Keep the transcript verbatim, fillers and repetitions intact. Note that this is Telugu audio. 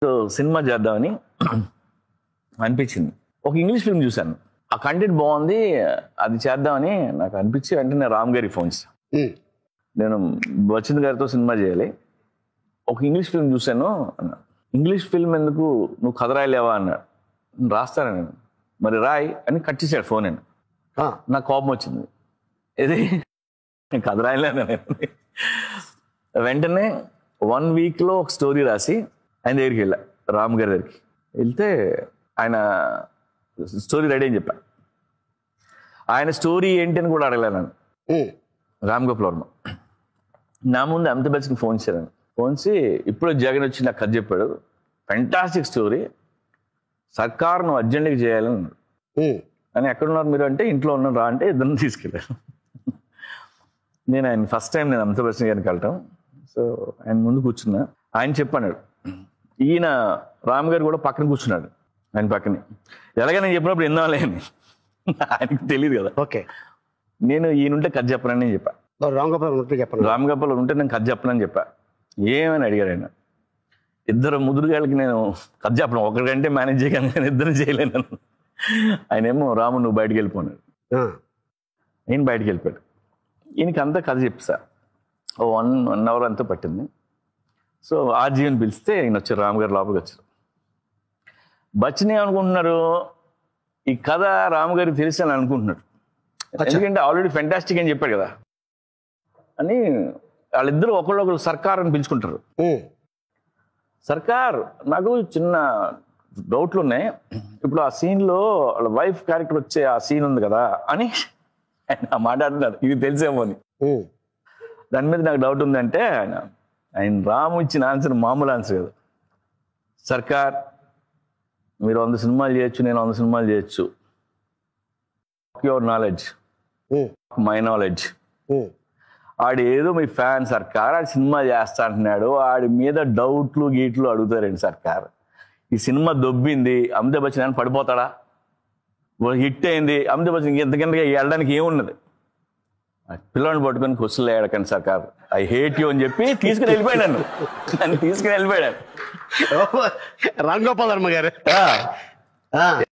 సో సినిమా చేద్దామని అనిపించింది. ఒక ఇంగ్లీష్ ఫిల్మ్ చూశాను, ఆ కంటెంట్ బాగుంది, అది చేద్దామని నాకు అనిపించి వెంటనే రామ్ గారికి ఫోన్ చేశాను. నేను బచ్చన్ గారితో సినిమా చేయాలి, ఒక ఇంగ్లీష్ ఫిల్మ్ చూశాను అన్నా. ఇంగ్లీష్ ఫిల్మ్ ఎందుకు, నువ్వు కథ రాయలేవా అన్నాడు. రాస్తాను నేను. మరి రాయ్ అని కట్ చేశాడు ఫోన్. నేను నాకు కోపం వచ్చింది, ఇది నేను కథ రాయలేను. వెంటనే వన్ వీక్లో ఒక స్టోరీ రాసి ఆయన దగ్గరికి వెళ్ళా, రామ్ గారి దగ్గరికి వెళ్తే ఆయన స్టోరీ రెడీ అని చెప్పా. ఆయన స్టోరీ ఏంటి అని కూడా అడగలేను నేను. రామ్గోపాల్ వర్మ నా ముందు అమితాబ్ బచ్చన్కి ఫోన్ చేశాను. ఫోన్ చేసి ఇప్పుడు జగన్ వచ్చి నాకు కథ చెప్పాడు, ఫెంటాస్టిక్ స్టోరీ, సర్కార్ నువ్వు అర్జెంట్గా చేయాలని అన్నాడు. అని ఎక్కడున్నారు మీరు అంటే ఇంట్లో ఉన్నాను రా అంటే ఇద్దరిని తీసుకెళ్ళాను. నేను ఆయన ఫస్ట్ టైం నేను అమితాబ్ బచ్చన్ గారికి వెళ్ళటం. సో ఆయన ముందు కూర్చున్నా, ఆయన చెప్పన్నాడు, ఈయన రామ్ గారు కూడా పక్కన కూర్చున్నాడు ఆయన పక్కనే. ఎలాగ నేను చెప్పినప్పుడు ఇందాలే అని ఆయనకు తెలియదు కదా. ఓకే, నేను ఈయనుంటే కథ చెప్పనని చెప్పా. రామ్గోపాల్ ఉంటే చెప్పను, రామ్గోపాల్ ఉంటే నేను కథ చెప్పనని చెప్పా. ఏమని అడిగారు ఆయన. ఇద్దరు ముదురుగాళ్ళకి నేను కథ చెప్పను, ఒకరికంటే మేనేజ్ చేయగలను, నేను ఇద్దరు చేయలేను. ఆయన ఏమో రాము నువ్వు బయటకు వెళ్ళిపోన్నాడు, నేను బయటకు వెళ్ళిపోయాడు. ఈయనకి అంతా కథ చెప్పా. ఓ వన్ వన్ అవర్ అంతా పట్టింది. సో ఆర్జీవీని పిలిస్తే ఈయన వచ్చారు, రామ్ గారు లోపలికి వచ్చారు. బచ్చన్ ఏమనుకుంటున్నారు, ఈ కథ రామ్ గారికి తెలిసి అని అనుకుంటున్నాడు, ఎందుకంటే ఆల్రెడీ ఫెంటాస్టిక్ అని చెప్పాడు కదా అని. వాళ్ళిద్దరూ ఒకళ్ళొకరు సర్కార్ అని పిలుచుకుంటారు. సర్కార్ నాకు చిన్న డౌట్లు ఉన్నాయి, ఇప్పుడు ఆ సీన్లో వాళ్ళ వైఫ్ క్యారెక్టర్ వచ్చే ఆ సీన్ ఉంది కదా అని ఆయన మాట్లాడుతున్నారు. ఇది తెలిసేమో అని. దాని మీద నాకు డౌట్ ఉందంటే ఆయన ఆయన రాము ఇచ్చిన ఆన్సర్ మామూలు ఆన్సర్ కదా. సర్కార్ మీరు వంద సినిమాలు చేయొచ్చు, నేను వంద సినిమాలు చేయొచ్చు, యువర్ నాలెడ్జ్ మై నాలెడ్జ్. ఆడు ఏదో మీ ఫ్యాన్ సర్కార్, ఆడు సినిమా చేస్తా అంటున్నాడు, ఆడి మీద డౌట్లు గీట్లు అడుగుతారండి సర్కార్. ఈ సినిమా దొబ్బింది, అమితాబ్ బచ్చన్ అని పడిపోతాడా, హిట్ అయింది, అమితాబ్ బచ్చన్ ఇంతకింతగా వెళ్ళడానికి ఏమున్నది, పిల్లల్ని పట్టుకొని క్వశ్చన్లు వేయడకండి సర్కార్, ఐ హేట్ యూ అని చెప్పి తీసుకుని వెళ్ళిపోయాడు. నన్ను నన్ను తీసుకుని వెళ్ళిపోయాడు రామ్గోపాల్ వర్మ గారు.